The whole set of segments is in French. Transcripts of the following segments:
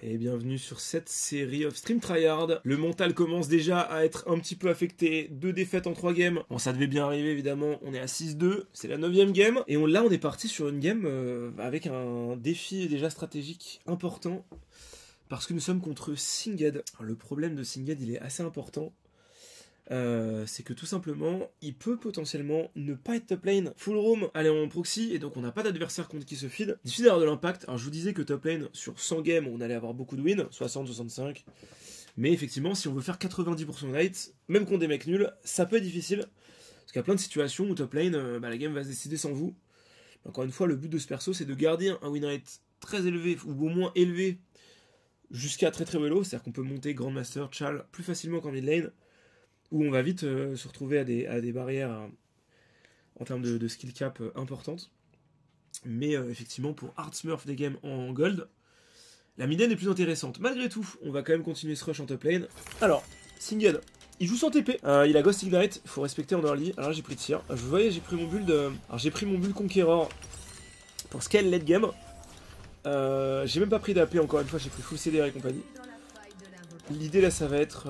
Et bienvenue sur cette série of Stream Tryhard. Le mental commence déjà à être un petit peu affecté. 2 défaites en 3 games. Bon, ça devait bien arriver évidemment. On est à 6-2. C'est la 9ème game. Et là, on est parti sur une game avec un défi déjà stratégique important. Parce que nous sommes contre Singed. Alors, le problème de Singed, il est assez important. C'est que tout simplement, il peut potentiellement ne pas être top lane full roam, aller en proxy, et donc on n'a pas d'adversaire contre qui se feed. Difficile d'avoir de l'impact. Alors je vous disais que top lane, sur 100 games, on allait avoir beaucoup de wins, 60, 65. Mais effectivement, si on veut faire 90% de rate, même contre des mecs nuls, ça peut être difficile. Parce qu'il y a plein de situations où top lane, la game va se décider sans vous. Encore une fois, le but de ce perso, c'est de garder un win rate très élevé, ou au moins élevé, jusqu'à très très low. C'est-à-dire qu'on peut monter Grandmaster, Chal plus facilement qu'en mid lane, où on va vite se retrouver à des barrières en termes de skill cap importantes. Mais effectivement, pour hard smurf des games en gold, la mid lane est plus intéressante. Malgré tout, on va quand même continuer ce rush en top lane. Alors, Singed, il joue sans TP. Il a Ghost Ignite, il faut respecter en early. Alors là, j'ai pris tir. Vous voyez, j'ai pris mon build. Alors j'ai pris mon build Conqueror pour scale late game. J'ai même pas pris d'AP encore une fois, j'ai pris full CDR et compagnie. L'idée là, ça va être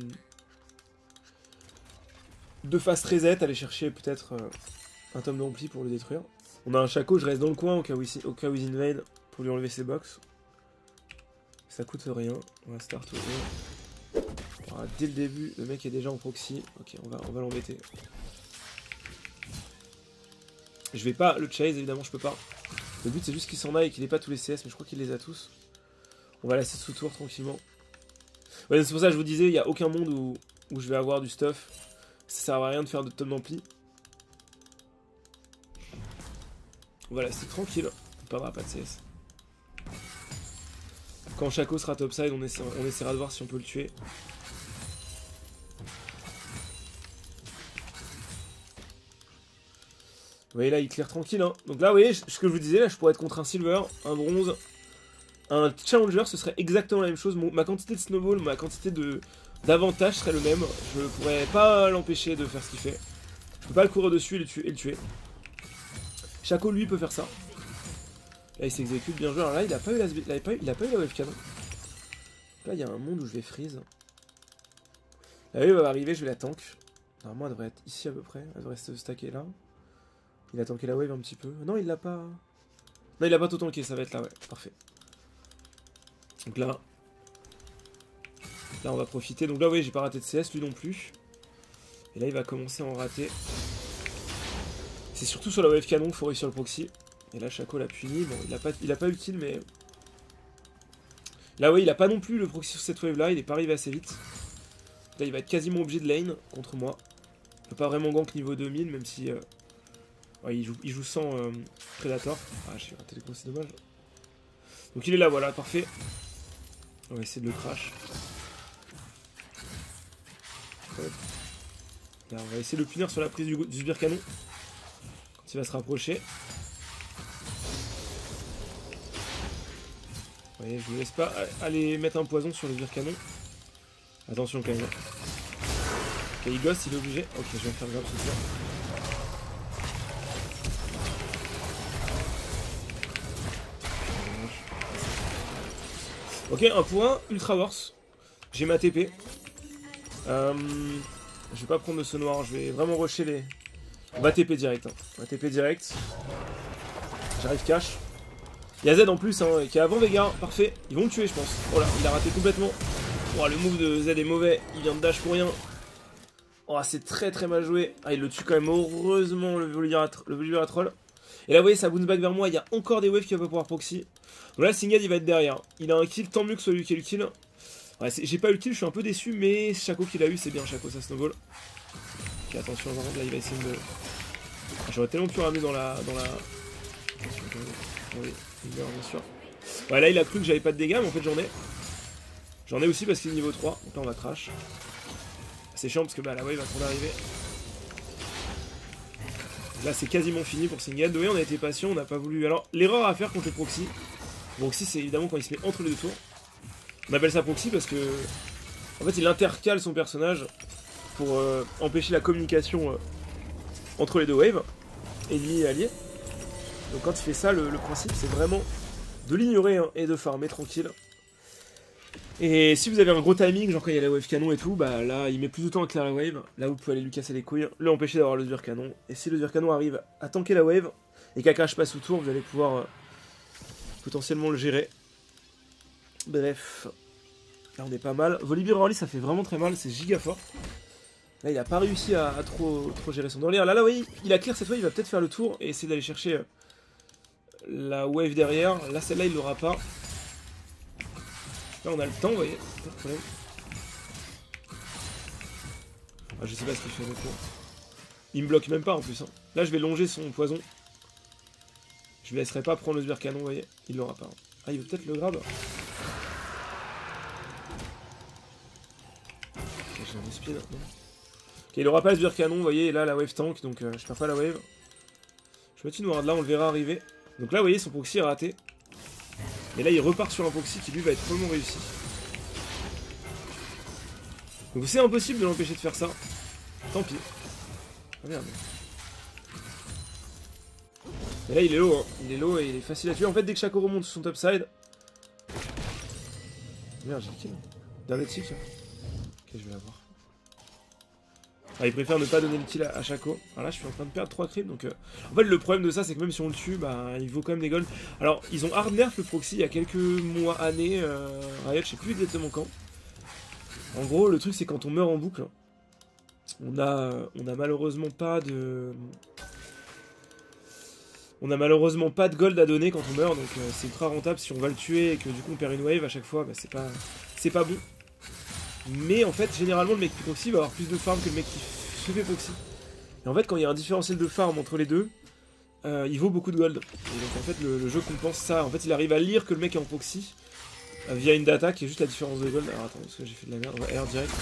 de fast reset, aller chercher peut-être un tome d'ampli pour le détruire. On a un Shaco, je reste dans le coin au cas où il invade pour lui enlever ses box. Ça coûte rien, on va start au voilà, dès le début, le mec est déjà en proxy. Ok, on va l'embêter. Je vais pas le chase, évidemment, je peux pas. Le but c'est juste qu'il s'en aille et qu'il ait pas tous les CS, mais je crois qu'il les a tous. On va laisser sous tour tranquillement. Ouais, c'est pour ça que je vous disais, il n'y a aucun monde où je vais avoir du stuff. Ça sert à rien de faire de tome d'ampli. Voilà, c'est tranquille. On perdra pas de CS. Quand Shaco sera topside, on essaiera de voir si on peut le tuer. Vous voyez là, il clear tranquille. Hein. Donc là, vous voyez, ce que je vous disais, là, je pourrais être contre un silver, un bronze, un challenger, ce serait exactement la même chose. Ma quantité de snowball, ma quantité d'avantage serait le même. Je pourrais pas l'empêcher de faire ce qu'il fait. Je peux pas le courir dessus et le tuer. Shaco, lui, peut faire ça. Là, il s'exécute, bien joué. Alors là, il a pas eu la wave canon. Là, il y a un monde où je vais freeze. La wave va arriver, je vais la tank. Normalement, elle devrait être ici à peu près. Elle devrait se stacker là. Il a tanké la wave un petit peu. Non, il l'a pas... Non, il a pas tout tanké, ça va être là, ouais. Parfait. Donc là, on va profiter. Donc là, oui, j'ai pas raté de CS, lui non plus. Et là, il va commencer à en rater. C'est surtout sur la wave canon qu'il faut réussir le proxy. Et là, Shaco l'a puni. Bon, il a pas utile, mais... Là, oui, il a pas non plus le proxy sur cette wave-là. Il est pas arrivé assez vite. Là, il va être quasiment obligé de lane contre moi. Il peut pas vraiment gank niveau 2000, même si... Ouais, il joue sans Predator. Ah, j'ai raté le coup, c'est dommage. Donc il est là, voilà, parfait. On va essayer de le crash. Là, on va essayer de le punir sur la prise du sbire canon. Quand il va se rapprocher. Vous voyez, je ne laisse pas aller mettre un poison sur le sbire canon. Attention quand même. Ok, il gosse, il est obligé. Ok, je vais me faire grave ce soir. Ok, 1 pour 1, Ultra Wars. J'ai ma TP. Je vais pas prendre de ce noir, je vais vraiment rusher les... On va TP direct. Hein. On va TP direct. J'arrive cash. Il y a Z en plus, hein, qui est avant Vega. Parfait. Ils vont me tuer, je pense. Oh là, il a raté complètement. Oh, le move de Z est mauvais. Il vient de dash pour rien. Oh, c'est très très mal joué. Ah, il le tue quand même. Heureusement, le Volibear troll. Et là, vous voyez, ça bounce back vers moi. Il y a encore des waves qui vont pouvoir proxy. Donc là, Singed, il va être derrière. Il a un kill, tant mieux que celui qui a eu le kill. Ouais, j'ai pas eu le kill, je suis un peu déçu, mais Shaco qui l'a eu, c'est bien. Shaco, ça snowball. Ok, attention, là, il va essayer de... J'aurais tellement pu ramener dans la... Oui, bien sûr. Ouais, là, il a cru que j'avais pas de dégâts, mais en fait, j'en ai. J'en ai aussi parce qu'il est niveau 3. Donc là, on va crash. C'est chiant parce que la wave va trop d'arriver. Là, c'est quasiment fini pour Singed. Oui, on a été patient, on n'a pas voulu... Alors, l'erreur à faire contre le proxy. Proxy, c'est évidemment quand il se met entre les deux tours. On appelle ça proxy parce que... En fait, il intercale son personnage pour empêcher la communication entre les deux waves, ennemi et allié. Donc quand il fait ça, le principe, c'est vraiment de l'ignorer hein, et de farmer tranquille. Et si vous avez un gros timing, genre quand il y a la wave canon et tout, bah là il met plus de temps à clear la wave, là vous pouvez aller lui casser les couilles, l'empêcher d'avoir le sbire canon, et si le sbire canon arrive à tanker la wave, et qu'Akash passe autour, vous allez pouvoir potentiellement le gérer. Bref, là on est pas mal. Volibear Orly ça fait vraiment très mal, c'est giga fort. Là il a pas réussi à trop gérer son délire. Là oui, il a clear cette fois, il va peut-être faire le tour et essayer d'aller chercher la wave derrière. Là celle-là il l'aura pas. Là on a le temps, vous voyez, pas de problème. Ah, je sais pas ce qu'il fait le coup. Il me bloque même pas en plus. Hein. Là je vais longer son poison. Je ne laisserai pas prendre le sbire canon, vous voyez. Il l'aura pas. Hein. Ah il veut peut-être le grab. J'ai un speed. Non. Ok, il aura pas le sbire canon, vous voyez. Et là la wave tank, donc je perds pas la wave. Je mets une ward là, on le verra arriver. Donc là vous voyez son proxy est raté. Et là il repart sur un proxy qui lui va être probablement réussi. Donc c'est impossible de l'empêcher de faire ça. Tant pis. Ah merde. Et là il est low, hein. Il est low et il est facile à tuer. En fait dès que Shaco remonte sur son topside. Merde j'ai le kill. Dernier tick. Ok je vais l'avoir. Ah, il préfère ne pas donner le kill à Shaco. Alors là je suis en train de perdre 3 creeps donc en fait le problème de ça c'est que même si on le tue bah il vaut quand même des golds. Alors ils ont hard nerf le proxy il y a quelques mois, années, Riot je sais plus exactement quand. En gros le truc c'est quand on meurt en boucle, on a malheureusement pas de... On a malheureusement pas de gold à donner quand on meurt donc c'est ultra rentable si on va le tuer et que du coup on perd une wave à chaque fois, bah, c'est pas bon. Mais en fait, généralement, le mec qui proxy va avoir plus de farm que le mec qui se fait proxy. Et en fait, quand il y a un différentiel de farm entre les deux, il vaut beaucoup de gold. Et donc en fait, le jeu compense ça. En fait, il arrive à lire que le mec est en proxy via une data qui est juste la différence de gold. Alors attends, parce que j'ai fait de la merde. On va R direct.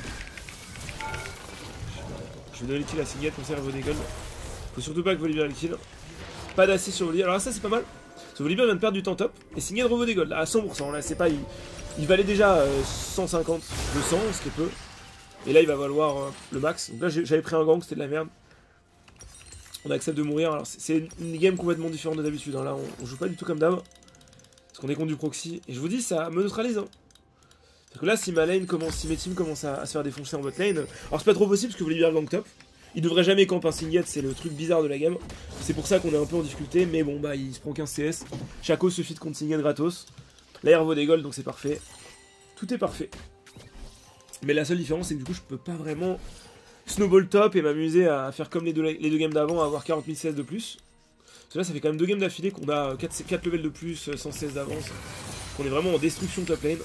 Je vais donner le kill à Signet, comme ça il vaut des gold. Faut surtout pas que Volibear le kill. Pas d'assist sur Volibear. Alors là, ça c'est pas mal. Parce que Volibear vient de perdre du temps top. Et Signet revaut des gold là, à 100%. Là, c'est pas. Il valait déjà 150, 200, ce qui est peu. Et là, il va valoir le max. Donc là, j'avais pris un gang, c'était de la merde. On accepte de mourir. Alors, c'est une game complètement différente de d'habitude. Hein. Là, on joue pas du tout comme d'hab. Parce qu'on est contre du proxy. Et je vous dis, ça me neutralise. Hein. C'est que là, si ma lane commence, si mes teams commencent à se faire défoncer en bot lane. Alors, c'est pas trop possible parce que vous voulez bien le gang top. Il devrait jamais camp un Signet, c'est le truc bizarre de la game. C'est pour ça qu'on est un peu en difficulté. Mais bon, bah, il se prend 15 CS. Shaco se fit contre Signet gratos. Là, il revaut des golds, donc c'est parfait. Tout est parfait. Mais la seule différence, c'est que du coup, je peux pas vraiment snowball top et m'amuser à faire comme les deux games d'avant, à avoir 40 000 CS de plus. Parce que là, ça fait quand même 2 games d'affilée qu'on a 4 levels de plus, sans CS d'avance. Qu'on est vraiment en destruction top lane.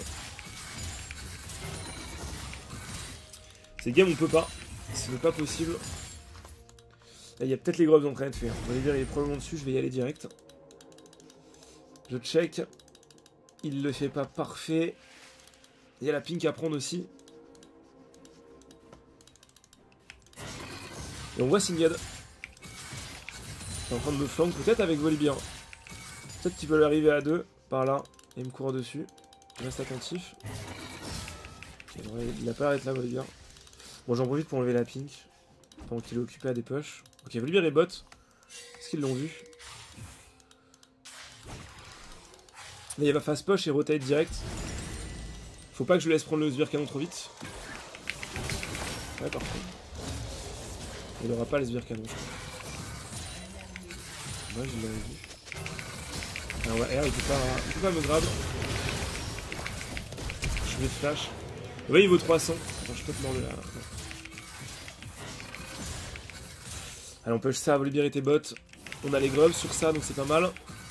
Ces games, on peut pas. Ce n'est pas possible. Là, il y a peut-être les grubs en train de faire. On va les dire, il est probablement dessus, je vais y aller direct. Je check. Il le fait pas parfait. Il y a la pink à prendre aussi. Et on voit Singed. Il est en train de me flank, peut-être avec Volibear. Peut-être qu'il peut l'arriver à 2, par là, et me courir dessus. Je reste attentif. Il a pas arrêté là, Volibear. Bon, j'en profite pour enlever la pink. Pendant qu'il est occupé à des push. Ok, Volibear est bot. Est-ce qu'ils l'ont vu? Là, il va fast push et rotate direct. Faut pas que je lui laisse prendre le sbire canon trop vite. Ouais, parfait. Il aura pas le sbire canon, je crois. Ouais, je l'avais vu. Alors, ouais, R, il peut pas me grab. Je vais flash. Ouais, il vaut 300. Attends, je peux te mordre là. Allez, on push ça, Volibear était bot. On a les grubs sur ça, donc c'est pas mal.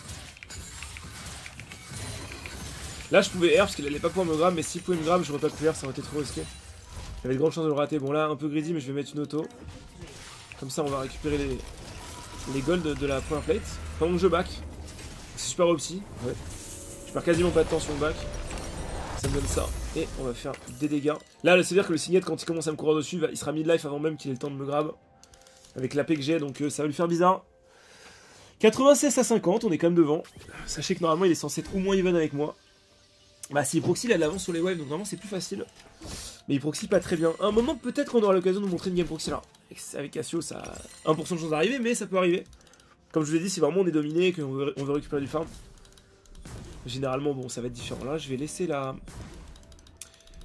Là, je pouvais R parce qu'il allait pas pouvoir me grab, mais s'il pouvait me grab, j'aurais pas pu R, ça aurait été trop risqué. J'avais de grandes chances de le rater. Bon, là, un peu greedy, mais je vais mettre une auto. Comme ça, on va récupérer les golds de la première plate. Pendant que je back. C'est super opti. Ouais. Je perds quasiment pas de temps sur le back. Ça me donne ça. Et on va faire des dégâts. Là, ça veut dire que le Signet, quand il commence à me courir dessus, il sera mid-life avant même qu'il ait le temps de me grab. Avec l'AP que j'ai, donc ça va lui faire bizarre. 96 à 50, on est quand même devant. Sachez que normalement, il est censé être au moins even avec moi. Bah, si proxy, il a de l'avance sur les waves, donc normalement, c'est plus facile. Mais il proxy pas très bien. À un moment, peut-être qu'on aura l'occasion de vous montrer une game proxy là. Avec Cassio, ça a 1% de chance d'arriver, mais ça peut arriver. Comme je vous l'ai dit, si vraiment on est dominé et qu'on veut récupérer du farm, généralement, bon, ça va être différent. Là, je vais laisser la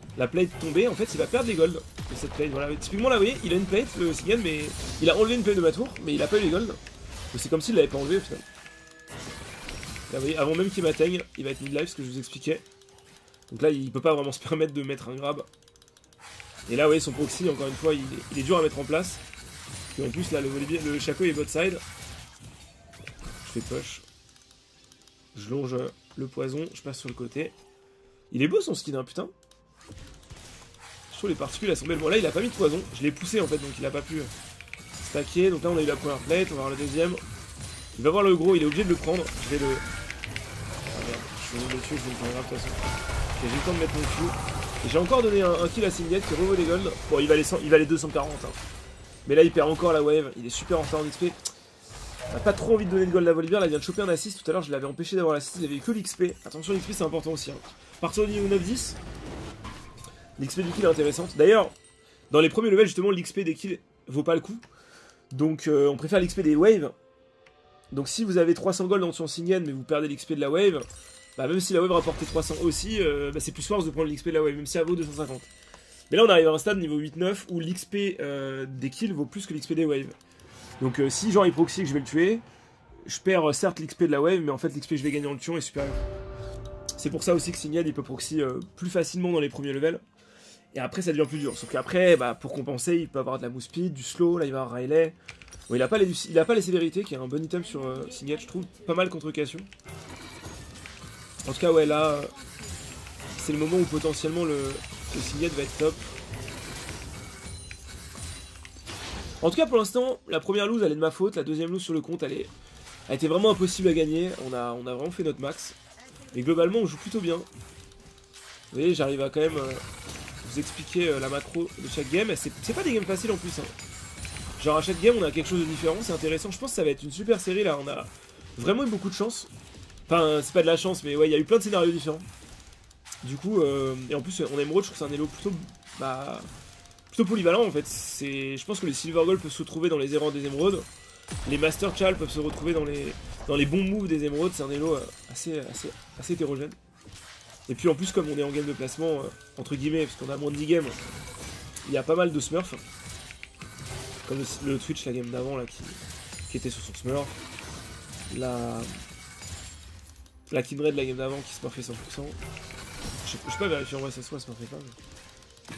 la plate tombée, en fait il va perdre les golds de cette plate. Voilà, typiquement là vous voyez, il a une plate, le Singen, mais il a enlevé une plate de ma tour, mais il a pas eu les golds. C'est comme s'il l'avait pas enlevé au final. Là vous voyez, avant même qu'il m'atteigne, il va être mid-life, ce que je vous expliquais. Donc là il peut pas vraiment se permettre de mettre un grab. Et là vous voyez son proxy, encore une fois, il est dur à mettre en place. Et en plus là le Shaco est bot side. Je fais push. Je longe le poison, je passe sur le côté. Il est beau son skin, hein, putain. Je trouve les particules elles sont belles. Bon là il a pas mis de poison, je l'ai poussé en fait, donc il a pas pu stacker. Donc là on a eu la première plate, on va voir le deuxième. Il va voir le gros, il est obligé de le prendre. Je vais le... Ah merde, je vais le tuer, je vais le faire grave de toute façon. Ok, j'ai eu le temps de mettre mon Q. Et j'ai encore donné un kill à Singed qui revaut des golds. Bon il va les 240 hein. Mais là il perd encore la wave, il est super en retard en XP. On a pas trop envie de donner de gold à Volibear, là il vient de choper un assist, tout à l'heure je l'avais empêché d'avoir l'assist, il avait eu que l'XP. Attention l'XP c'est important aussi. Hein. À partir du niveau 9-10, l'XP du kill est intéressante. D'ailleurs, dans les premiers levels justement l'XP des kills vaut pas le coup. Donc on préfère l'XP des waves. Donc si vous avez 300 gold dans son Singen mais vous perdez l'XP de la wave, bah même si la wave rapportait 300 aussi, bah c'est plus force de prendre l'XP de la wave, même si elle vaut 250. Mais là on arrive à un stade niveau 8-9 où l'XP des kills vaut plus que l'XP des waves. Donc si genre il proxy que je vais le tuer, je perds certes l'XP de la wave, mais en fait l'XP que je vais gagner en le tuant est supérieur. C'est pour ça aussi que Singed il peut proxy plus facilement dans les premiers levels. Et après ça devient plus dur. Sauf qu'après, bah, pour compenser, il peut avoir de la move speed, du slow, là il va avoir Riley. Bon, il a pas les sévérités, qui est un bon item sur Singed, je trouve, pas mal contre Cassio. En tout cas ouais là, c'est le moment où potentiellement le Singed va être top. En tout cas pour l'instant, la première lose elle est de ma faute, la deuxième lose sur le compte elle a été vraiment impossible à gagner, on a vraiment fait notre max. Mais globalement on joue plutôt bien. Vous voyez j'arrive à quand même vous expliquer la macro de chaque game, c'est pas des games faciles en plus. Hein. Genre à chaque game on a quelque chose de différent, c'est intéressant, je pense que ça va être une super série là, on a vraiment eu beaucoup de chance. Enfin c'est pas de la chance mais ouais il y a eu plein de scénarios différents. Du coup, et en plus en émeraude je trouve que c'est un elo plutôt... Bah, plutôt polyvalent en fait. Je pense que les Silver Gold peuvent se retrouver dans les erreurs des émeraudes. Les Master Chal peuvent se retrouver dans les bons moves des émeraudes. C'est un elo assez hétérogène. Et puis en plus comme on est en game de placement, entre guillemets, parce qu'on a moins de 10 games, il y a pas mal de smurfs. Comme le Twitch la game d'avant là qui était sur son smurf. La Kindred de la game d'avant qui smurfait 100%. Je sais pas vérifier en vrai ça soit smurfait pas. Mais...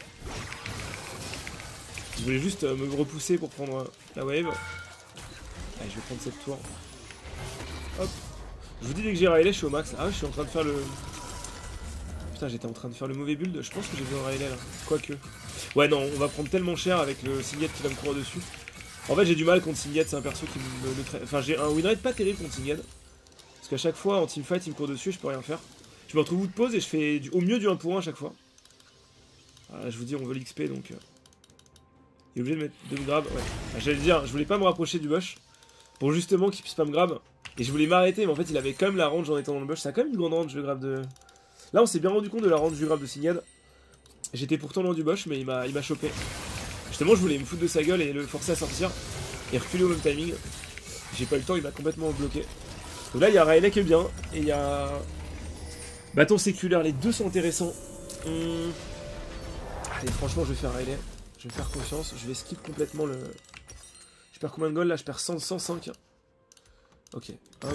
Je voulais juste me repousser pour prendre la wave. Allez, je vais prendre cette tour. Hop. Je vous dis dès que j'ai Riley, je suis au max. Ah, je suis en train de faire le... Putain, j'étais en train de faire le mauvais build. Je pense que j'ai besoin de Riley là. Quoique. Ouais, non, on va prendre tellement cher avec le Singed qui va me courir dessus. En fait, j'ai du mal contre Singed, c'est un perso qui me traite. Enfin, j'ai un winrate pas terrible contre Singed. Parce qu'à chaque fois, en teamfight, il me court dessus, je peux rien faire. Je me retrouve bout de pause et je fais au mieux du 1 pour 1 à chaque fois. Voilà, je vous dis, on veut l'XP donc. Il est obligé de mettre 2 grab. Ouais. J'allais dire, je voulais pas me rapprocher du bush. Pour justement qu'il puisse pas me grab. Et je voulais m'arrêter, mais en fait, il avait quand même la range en étant dans le bush. Ça a quand même une grande range de grab de. Là, on s'est bien rendu compte de la range du grab de Singed. J'étais pourtant loin du bush, mais il m'a chopé. Justement, je voulais me foutre de sa gueule et le forcer à sortir. Et reculer au même timing. J'ai pas eu le temps, il m'a complètement bloqué. Donc là, il y a Riley qui est bien. Et il y a. Bâton séculaire, les deux sont intéressants. Allez, franchement, je vais faire Riley. Je vais faire confiance. Je vais skip complètement le. Je perds combien de gold là? Je perds 105. Ok, hop.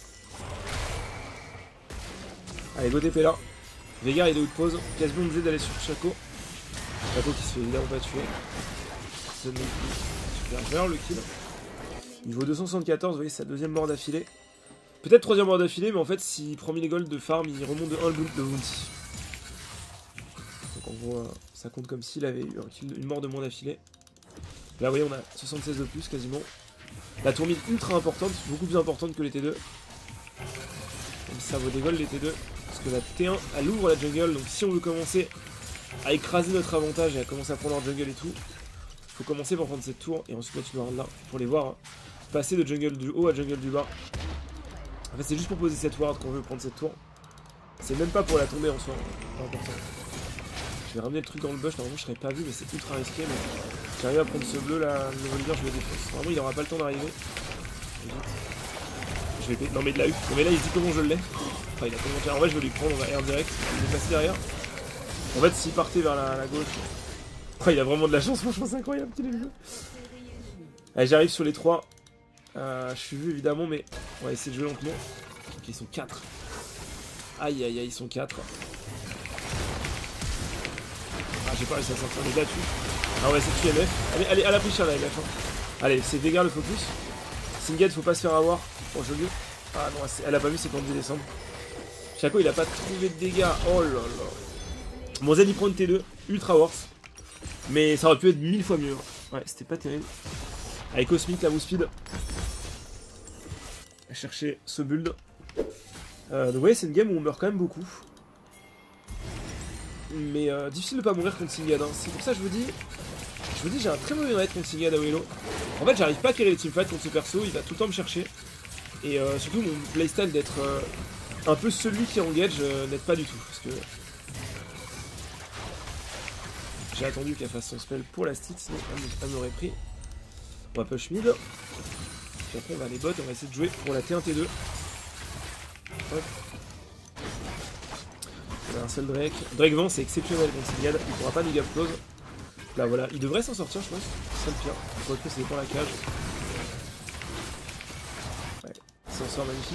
Allez, go TP là. Veigar il est de haut de pause. Quasiment obligé d'aller sur Shaco. Shaco qui se fait évidemment pas tuer. Super, je vais avoir le kill. Niveau 274, vous voyez, sa deuxième mort d'affilée. Peut-être troisième mort d'affilée, mais en fait, s'il prend 1000 gold de farm, il remonte de 1 de bounty. Donc en gros, ça compte comme s'il avait eu une mort de moins d'affilée. Là, vous voyez, on a 76 de plus quasiment. La tourmine ultra importante, beaucoup plus importante que les T2. Même si ça vaut des gold les T2. Parce que la T1, elle ouvre la jungle, donc si on veut commencer à écraser notre avantage et à commencer à prendre leur jungle et tout, faut commencer par prendre cette tour et ensuite continuer là pour les voir hein, passer de jungle du haut à jungle du bas. En fait, c'est juste pour poser cette ward qu'on veut prendre cette tour. C'est même pas pour la tomber en soi, pas important. Je vais ramener le truc dans le bush, normalement je serais pas vu, mais c'est ultra risqué. Mais j'arrive à prendre ce bleu là, le Volibear, je le défonce. Normalement, il aura pas le temps d'arriver. Je vais... Non, mais de la U. Non, mais là, il se dit comment je l'ai. Enfin, il a commenté. En vrai, je vais lui prendre, on va air direct. Il est passé derrière. En fait, s'il partait vers la gauche... Oh, il a vraiment de la chance, franchement, c'est incroyable qu'il ait vu. Allez, j'arrive sur les 3. Je suis vu, évidemment, mais on va essayer de jouer lentement. Ok, ils sont 4. Aïe, aïe, aïe, ils sont 4. Ah, j'ai pas réussi à sortir les gars dessus. Ah, on va essayer de tuer MF. Allez, allez, à la prise, la MF. Hein. Allez, c'est Veigar le focus. Singed, faut pas se faire avoir. Oh, joli. Ah non, elle a pas vu ses plans de descendre. Chaco, il a pas trouvé de dégâts. Oh là là. Mon Z, il prend une T2. Ultra worse. Mais ça aurait pu être 1000 fois mieux. Ouais, c'était pas terrible. Avec Cosmic, la move speed. À chercher ce build. Donc ouais, c'est une game où on meurt quand même beaucoup. Mais difficile de pas mourir contre Singed. Hein. C'est pour ça que je vous dis, j'ai un très mauvais rate contre Singed à Willow. En fait, j'arrive pas à carrer les teamfights contre ce perso, il va tout le temps me chercher. Et surtout, mon playstyle d'être un peu celui qui engage n'aide pas du tout. Parce que j'ai attendu qu'elle fasse son spell pour la stit, sinon elle m'aurait pris. On va push mid. Puis après, on va aller bot, on va essayer de jouer pour la T1, T2. Hop. On a un seul Drake. Drake vent, c'est exceptionnel contre Singed, il pourra pas nous gap close. Là voilà, il devrait s'en sortir, je pense. C'est ça le pire. Pour le coup, c'est pas la cage. Ouais, il s'en sort magnifique.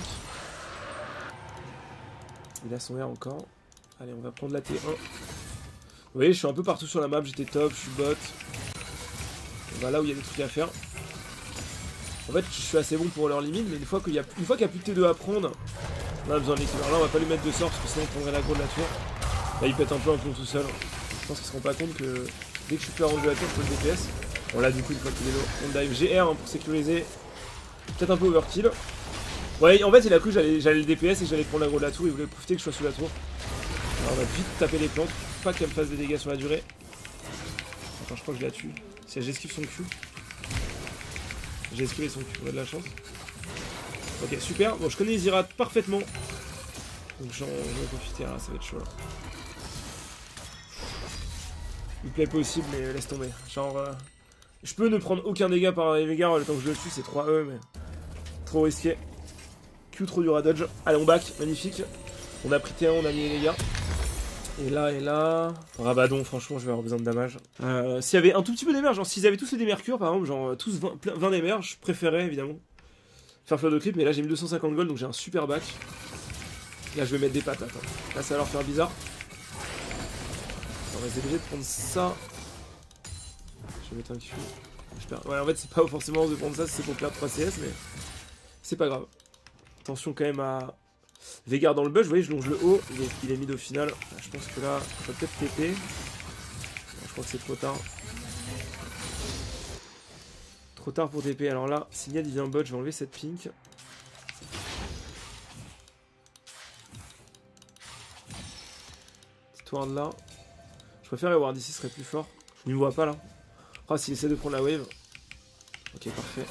Il a son R encore. Allez, on va prendre la T1. Vous voyez, je suis un peu partout sur la map, j'étais top, je suis bot. On va là où il y a des trucs à faire. En fait, je suis assez bon pour leur limite, mais une fois qu'il y a plus de T2 à prendre, on a besoin de l'équilibre. Là, on va pas lui mettre de sort, parce que sinon on prendrait l'aggro de la tour. Là, il pète un peu un plomb tout seul. Je pense qu'il se rend pas compte que dès que je suis plus rendu à la tour, je peux le DPS. Bon, là, du coup, une fois qu'il est low, on dive GR hein, pour sécuriser. Peut-être un peu overkill. Ouais, en fait, il a cru que j'allais le DPS et que j'allais prendre l'aggro de la tour. Il voulait profiter que je sois sous la tour. Alors, on va vite taper les plantes. Pas qu'elle me fasse des dégâts sur la durée. Attends, je crois que je la tue. Si j'esquive son Q. J'ai esquivé son Q, on a de la chance. Ok, super. Bon, je connais Izira parfaitement. Donc j'en vais profiter, là, ça va être chaud là. Il plaît possible, mais laisse tomber. Genre, je peux ne prendre aucun dégât par les Veigar, le temps que je le tue, c'est 3E, mais trop risqué. Q trop dur à dodge. Allez, on back, magnifique. On a pris T1, on a mis les dégâts. Et là... Rabadon, franchement, je vais avoir besoin de damage. S'il y avait un tout petit peu d'émer, genre s'ils avaient tous fait des mercures, par exemple, genre tous 20 d'émer, je préférais évidemment faire fleur de clip, mais là j'ai mis 250 gold, donc j'ai un super back. Là je vais mettre des patates. Hein. Là ça va leur faire bizarre. On va essayer de prendre ça. Je vais mettre un Q. Ouais, en fait c'est pas forcément de prendre ça si c'est pour perdre 3 CS, mais c'est pas grave. Attention quand même à... Veigar dans le bush, vous voyez, je longe le haut, il est mid au final. Je pense que là, je vais peut-être TP. Je crois que c'est trop tard. Trop tard pour TP. Alors là, Singed il vient bot, je vais enlever cette pink. Petite ward là. Je préfère les ward ici, ce serait plus fort. Je ne me vois pas là. Ah, s'il essaie de prendre la wave. Ok, parfait.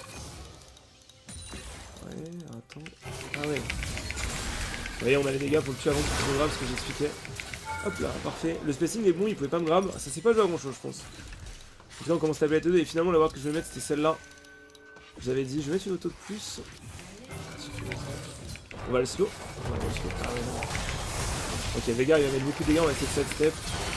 Ouais, attends. Ah ouais. Vous voyez, on a les dégâts pour le tuer avant qu'il se grab, ce que j'expliquais. Hop là, parfait. Le spacing est bon, il pouvait pas me grab. Ça s'est pas joué à grand chose, je pense. Donc là, on commence à taper la T2 et finalement, la ward que je vais mettre, c'était celle-là. Je vous avais dit, je vais mettre une auto de plus. On va le slow. On va le slow. Ah ouais, non. Ok, Veigar, il va mettre beaucoup de dégâts, on va essayer de sidestep.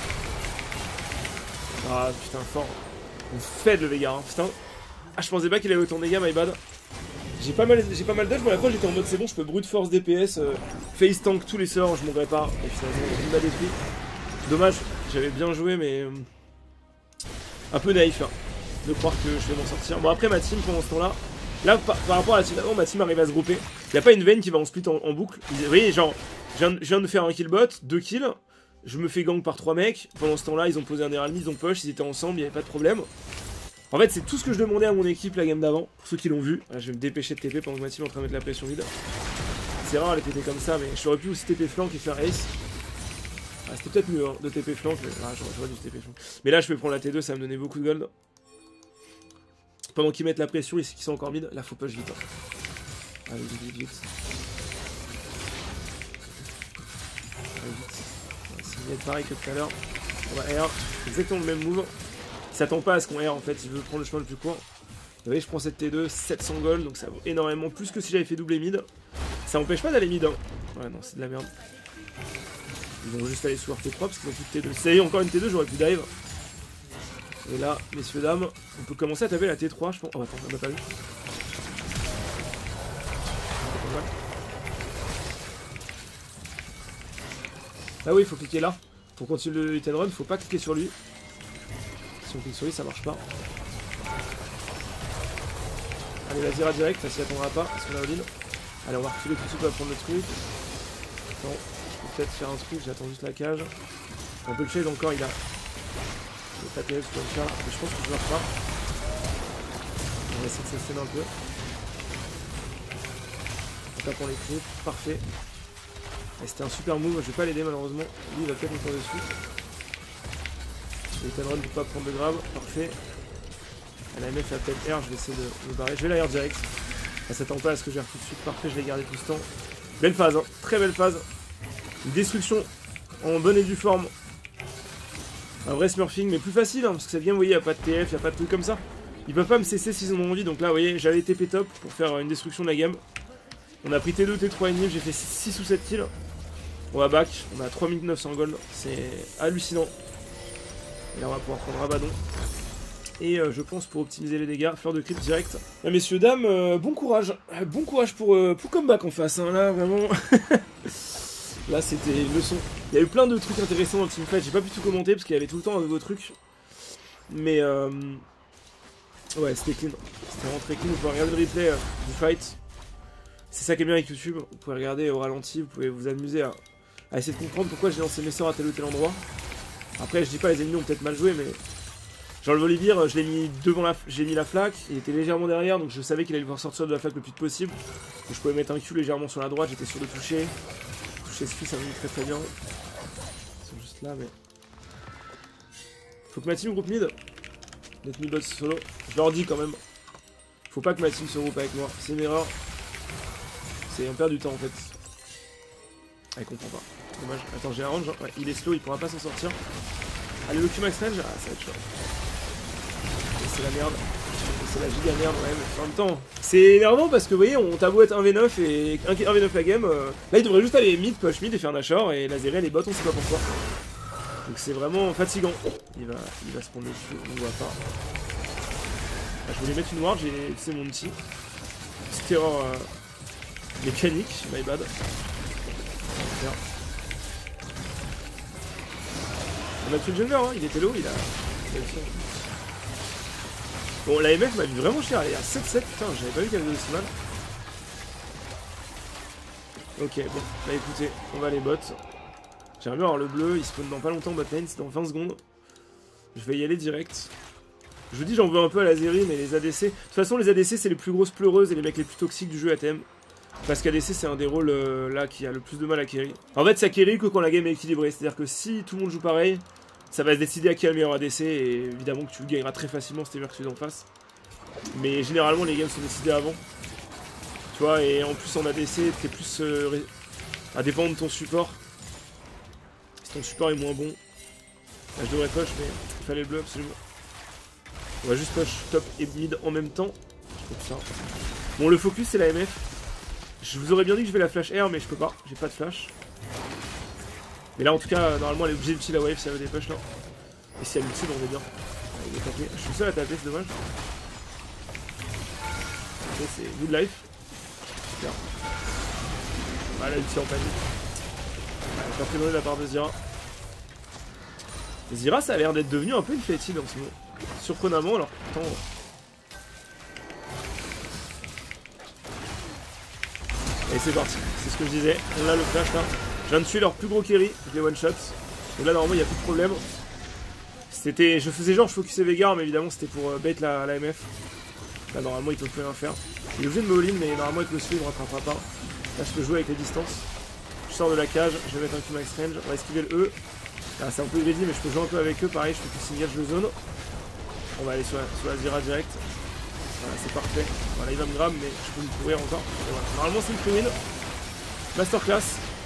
Ah putain, fort. On fait le Veigar, hein, putain. Ah, je pensais pas qu'il avait autant de dégâts, my bad. J'ai pas mal d'âge, pour la fois j'étais en mode c'est bon, je peux brute force DPS, face tank tous les sorts, je mourrais pas. Et finalement, il m'a détruit. Dommage, j'avais bien joué, mais un peu naïf hein, de croire que je vais m'en sortir. Bon, après ma team pendant ce temps-là, par rapport à la team d'avant, ma team arrive à se grouper. Il n'y a pas une veine qui va en split en boucle. Vous voyez, genre, je viens de faire un killbot, 2 kills, je me fais gang par 3 mecs. Pendant ce temps-là, ils ont posé un Herald, ils ont push, ils étaient ensemble, il n'y avait pas de problème. En fait, c'est tout ce que je demandais à mon équipe la game d'avant, pour ceux qui l'ont vu. Là, je vais me dépêcher de TP pendant que ma team est en train de mettre la pression vide. C'est rare les TP comme ça, mais j'aurais pu aussi TP flank et faire ace. Ah, c'était peut-être mieux hein, de TP flank, mais ah, j'aurais dû TP flank. Mais là, je peux prendre la T2, ça va me donner beaucoup de gold. Pendant qu'ils mettent la pression, ils sont encore mid, là, faut push vite. Hein. Allez, vite. Allez, vite. On va essayer pareil que tout à l'heure. On va R, exactement le même move. Il s'attend pas à ce qu'on R en fait, il veut prendre le chemin le plus court. Vous voyez, je prends cette T2, 700 gold, donc ça vaut énormément plus que si j'avais fait doubler mid. Ça m'empêche pas d'aller mid, hein. Ouais, non, c'est de la merde. Ils vont juste aller sous leur T3 parce qu'ils ont plus de T2. Ça y est, encore une T2, j'aurais pu dive. Et là, messieurs, dames, on peut commencer à taper la T3, je pense. Oh, attends, on n'a pas vu. Ah oui, il faut cliquer là. Pour continuer le hit and run, faut pas cliquer sur lui. Si on clique sur lui, ça marche pas. Allez, vas-y, Zira direct, ça s'y attendra pas, parce qu'on a all-in. Allez, on va refiler tout de suite, on va prendre le truc. Attends, je peux peut-être faire un truc, j'attends juste la cage. On peut le shade encore, il a... Il est pas terrible comme ça, mais je pense que je meurs pas. On va essayer de s'extendre un peu. En tapant les creeps, parfait. C'était un super move, je vais pas l'aider malheureusement. Lui il va peut-être me faire dessus. Le hit and run pour pas prendre de grab, parfait. La MF a peut-être R, je vais essayer de me barrer. Je vais la R direct. Ça s'attend pas à ce que je gère tout de suite, parfait, je vais garder tout ce temps. Belle phase, hein. Très belle phase. Une destruction en bonne et due forme. Un vrai smurfing, mais plus facile, hein, parce que cette game, vous voyez, il n'y a pas de TF, il n'y a pas de trucs comme ça. Ils peuvent pas me cesser s'ils en ont envie, donc là, vous voyez, j'avais TP top pour faire une destruction de la game. On a pris T2, T3 et demi, j'ai fait 6 ou 7 kills. On va back, on a 3900 gold, c'est hallucinant. Et là on va pouvoir prendre Rabadon. Et je pense pour optimiser les dégâts, fleur de creep direct. Ah, messieurs, dames, bon courage. Bon courage pour comeback en face, hein, là vraiment. Là c'était une leçon. Il y a eu plein de trucs intéressants dans le teamfight, j'ai pas pu tout commenter parce qu'il y avait tout le temps un nouveau truc. Mais ouais, c'était clean. C'était vraiment très clean, vous pouvez regarder le replay du fight. C'est ça qui est bien avec YouTube, vous pouvez regarder au ralenti, vous pouvez vous amuser à essayer de comprendre pourquoi j'ai lancé mes sorts à tel ou tel endroit. Après je dis pas les ennemis ont peut-être mal joué, mais genre le Volibear, je l'ai mis devant j'ai mis la flaque, il était légèrement derrière, donc je savais qu'il allait pouvoir sortir de la flaque le plus vite possible. Donc je pouvais mettre un Q légèrement sur la droite, j'étais sûr de toucher. Toucher ce Q, ça me met très bien. Ils sont juste là, mais... Faut que ma team groupe mid. Notre mid bot solo. Je leur dis quand même. Faut pas que ma team se groupe avec moi. C'est une erreur. On perd du temps en fait. Ah, il comprend pas. Dommage. Attends, j'ai un range. Ouais, il est slow, il pourra pas s'en sortir. Allez, le Q max range. Ah, ça va être chaud. Et c'est la merde. Et c'est la giga merde, ouais. Mais en même temps, c'est énervant parce que vous voyez, on t'a beau être 1v9 et 1v9 la game. Là, il devrait juste aller mid, push mid et faire Nashor et laserer les bots, on sait pas pourquoi. Donc c'est vraiment fatigant. Il va se prendre dessus, on ne voit pas. Ah, je voulais mettre une ward, j'ai laissé mon petit. Petite erreur. Mécanique, my bad. On a tué le jungler, hein, il était low, il a bon, la MF m'a vu vraiment cher, elle est à 7-7, putain, j'avais pas vu qu'elle avait aussi mal. Ok, bon, bah écoutez, on va les bots. J'aimerais bien avoir le bleu, il spawn dans pas longtemps bot lane, c'est dans 20 secondes. Je vais y aller direct. Je vous dis, j'en veux un peu à la Zeri, mais les ADC... De toute façon, les ADC, c'est les plus grosses pleureuses et les mecs les plus toxiques du jeu ATM. Parce qu'ADC c'est un des rôles là qui a le plus de mal à carry. En fait ça carry que quand la game est équilibrée, c'est-à-dire que si tout le monde joue pareil, ça va se décider à qui a le meilleur ADC et évidemment que tu le gagneras très facilement si t'es meilleur que celui d'en face. Mais généralement les games sont décidés avant. Tu vois, et en plus en ADC t'es plus à dépendre de ton support. Si ton support est moins bon, là je devrais push mais il fallait le bleu absolument. On va juste push top et mid en même temps. Je ça. Bon le focus c'est la MF. Je vous aurais bien dit que je vais la flash air mais je peux pas, j'ai pas de flash. Mais là en tout cas normalement elle est obligée d'utiliser la wave si elle veut des push là. Et si elle l'utilise on est bien. Il est tapé. Je suis seul à taper, c'est dommage. Ok c'est good life. Super. Ah là l'ulti en panique. Ouais, pas très mauvais de la part de Zira. Et Zira ça a l'air d'être devenu un peu une fétide en ce moment. Surprenamment alors pourtant... Et c'est parti, c'est ce que je disais, on a le flash là. Je viens de tuer leur plus gros carry, je les one shot. Donc là normalement il n'y a plus de problème. C'était, je faisais genre je focusais Veigar mais évidemment c'était pour bait la MF. Là normalement il peut plus rien faire. Il est obligé de me all-in mais normalement avec le suivre il ne rattrapera pas. Là je peux jouer avec les distances. Je sors de la cage, je vais mettre un Q max range, on va esquiver le E. Là c'est un peu greedy mais je peux jouer un peu avec eux, pareil je peux plus engage le zone. On va aller sur la Zira direct. Voilà, c'est parfait. Voilà, il va me grab, mais je peux me courir encore. Et voilà. Normalement, c'est une free win. Masterclass.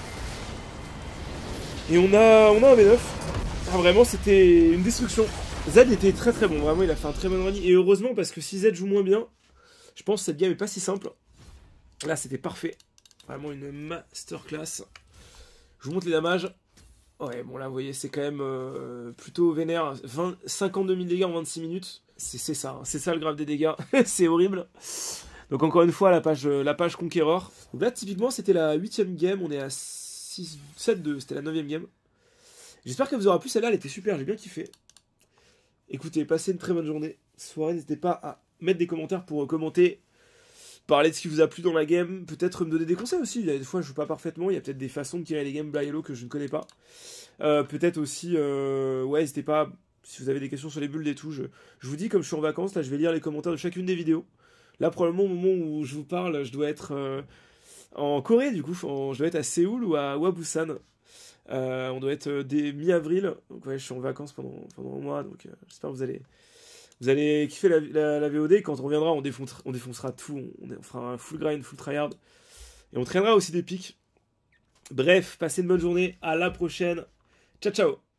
Et on a un V9. Ah, vraiment, c'était une destruction. Z était très très bon. Vraiment, il a fait un très bon rallye. Et heureusement, parce que si Z joue moins bien, je pense que cette game est pas si simple. Là, c'était parfait. Vraiment une masterclass. Je vous montre les damages. Ouais, bon là, vous voyez, c'est quand même plutôt vénère. 52 000 dégâts en 26 minutes. C'est ça, hein. C'est ça le graphe des dégâts. C'est horrible. Donc encore une fois, la page Conqueror. Donc là, typiquement, c'était la 8ème game. On est à 7-2. C'était la 9ème game. J'espère qu'elle vous aura plu. Celle-là, elle était super. J'ai bien kiffé. Écoutez, passez une très bonne journée. Soirée, n'hésitez pas à mettre des commentaires pour commenter. Parler de ce qui vous a plu dans la game, peut-être me donner des conseils aussi. Il y a des fois je joue pas parfaitement, il y a peut-être des façons de tirer les games Blyhello que je ne connais pas. Peut-être aussi, ouais, n'hésitez pas, si vous avez des questions sur les bulles et tout, je vous dis, comme je suis en vacances, là je vais lire les commentaires de chacune des vidéos. Là probablement au moment où je vous parle, je dois être en Corée du coup, je dois être à Séoul ou à Busan. On doit être dès mi-avril, donc ouais, je suis en vacances pendant un mois, donc j'espère que vous allez kiffer la VOD. Quand on reviendra, on défoncera tout. On fera un full grind, full tryhard. Et on traînera aussi des pics. Bref, passez une bonne journée. À la prochaine. Ciao, ciao.